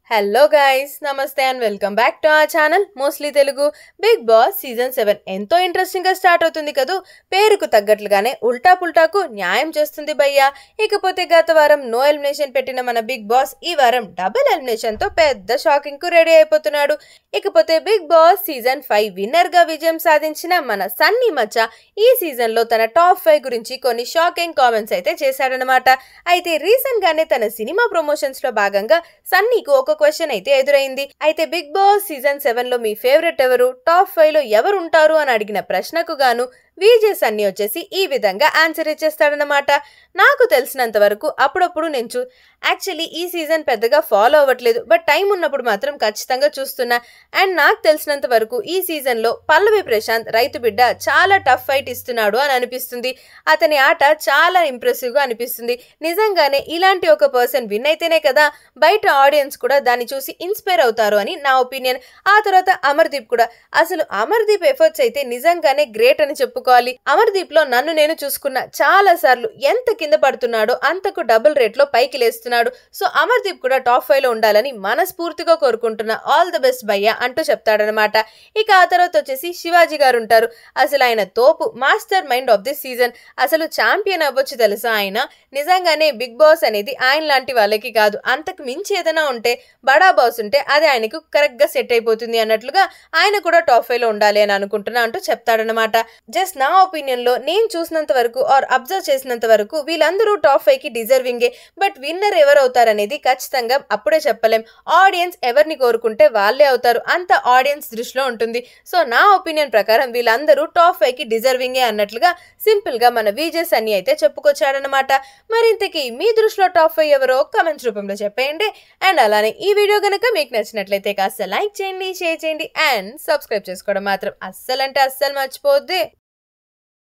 Hello guys నమస్తే and welcome back to our channel mostly Telugu. Big Boss season 7 ఎంతో interesting గా start అవుతుంది కదూ. పేరుకు తగ్గట్లుగానే ఉల్టా పుల్టాకు న్యాయం చేస్తుంది భయ్యా. ఇకపోతే గత వారం నో ఎలిమినేషన్ పెట్టిన మన బిగ్ బాస్ ఈ వారం డబుల్ ఎలిమినేషన్ తో పెద్ద షాకింగ్ కు రెడీ అయిపోతున్నాడు. ఇకపోతే బిగ్ బాస్ సీజన్ 5 విన్నర్ గా విజయం సాధించిన మన సన్నీ మచ్చ ఈ సీజన్ లో తన టాప్ 5 గురించి కొన్ని షాకింగ్ కామెంట్స్ అయితే చేశాడనమాట. అయితే రీసెంట్ గానే తన సినిమా ప్రమోషన్స్ లో భాగంగా సన్నీకు ఒక క్వశ్చన్ అయితే ఎదురైంది. అయితే బిగ్ బాస్ సీజన్ 7 లో మీ ఫేవరెట్ ఎవరు, టాప్ 5 లో ఎవరు ఉంటారు అని అడిగిన ప్రశ్నకు గాను విజయ్ సన్నీ వచ్చేసి ఈ విధంగా ఆన్సర్ ఇచ్చేస్తాడనమాట. నాకు తెలిసినంత వరకు అప్పుడప్పుడు నేను యాక్చువల్లీ ఈ సీజన్ పెద్దగా ఫాలో అవ్వట్లేదు, బట్ టైం ఉన్నప్పుడు మాత్రం ఖచ్చితంగా చూస్తున్నా. అండ్ నాకు తెలిసినంత వరకు ఈ సీజన్ లో పల్లవి ప్రశాంత్ రైతు బిడ్డ చాలా టఫ్ ఫైట్ ఇస్తున్నాడు అని అనిపిస్తుంది. అతని ఆట చాలా ఇంప్రెసివ్ గా అనిపిస్తుంది. నిజంగానే ఇలాంటి ఒక పర్సన్ విన్ అయితేనే కదా బయట ఆడియన్స్ కూడా దాన్ని చూసి ఇన్స్పైర్ అవుతారు అని నా ఒపీనియన్. ఆ తర్వాత అమర్దీప్ కూడా, అసలు అమర్దీప్ ఎఫర్ట్స్ అయితే నిజంగానే గ్రేట్ అని చెప్పుకోవాలి. అమర్దీప్ లో నన్ను నేను చూసుకున్న చాలా సార్లు ఎంత కింద పడుతున్నాడో అంతకు డబుల్ రేట్ లో పైకి లేస్తున్నాడు. సో అమర్దీప్ కూడా టాప్ 5 లో ఉండాలని మనస్ఫూర్తిగా కోరుకుంటున్నా. ఆల్ ద బెస్ట్ భయ్యా అంటూ చెప్తాడనమాట. ఇక ఆ తర్వాత వచ్చేసి శివాజీ గారు ఉంటారు. అసలు ఆయన తోపు, master mind of this season. అసలు ఛాంపియన్ అవ్వచ్చు తెలుసా ఆయన. నిజంగానే బిగ్ బాస్ అనేది ఆయన లాంటి వాళ్ళకి కాదు, అంతకు మించి ఏదైనా ఉంటే బడా బాస్ ఉంటే అది ఆయనకు కరెక్ట్ గా సెట్ అయిపోతుంది అన్నట్లుగా ఆయన కూడా టాప్ 5 లో ఉండాలి అని అనుకుంటున్నా అంటూ చెప్తాడనమాట. జస్ట్ నా ఒపీనియన్ లో నేను చూసినంత వరకు ఆర్ అబ్జర్వ్ చేసినంత వరకు వీళ్ళందరూ టాప్ 5 కి డిజర్వింగే. బట్ విన్నర్ ఎవరు అవుతారనేది ఖచ్చితంగా అప్పుడే చెప్పలేం. ఆడియన్స్ ఎవరిని కోరుకుంటే వాళ్ళే అవుతారు, అంత ఆడియన్స్ దృష్టిలో ఉంటుంది. సో నా ఒపీనియన్ ప్రకారం వీళ్ళందరూ టాప్ 5 కి డిజర్వింగే అన్నట్లుగా సింపుల్ గా మన విజయ్ సన్నీ అయితే చెప్పుకొచ్చాడనమాట. మరింతకీ మీ దృష్టిలో టాప్ 5 ఎవరో కమెంట్స్ రూపంలో చెప్పేయండి. అండ్ అలానే ఈ వీడియో గనక మీకు నచ్చినట్లయితే కాస్త లైక్ చేయండి, షేర్ చేయండి అండ్ సబ్స్క్రైబ్ చేసుకోవడం మాత్రం అస్సలు అంటే అస్సలు మర్చిపోద్ది.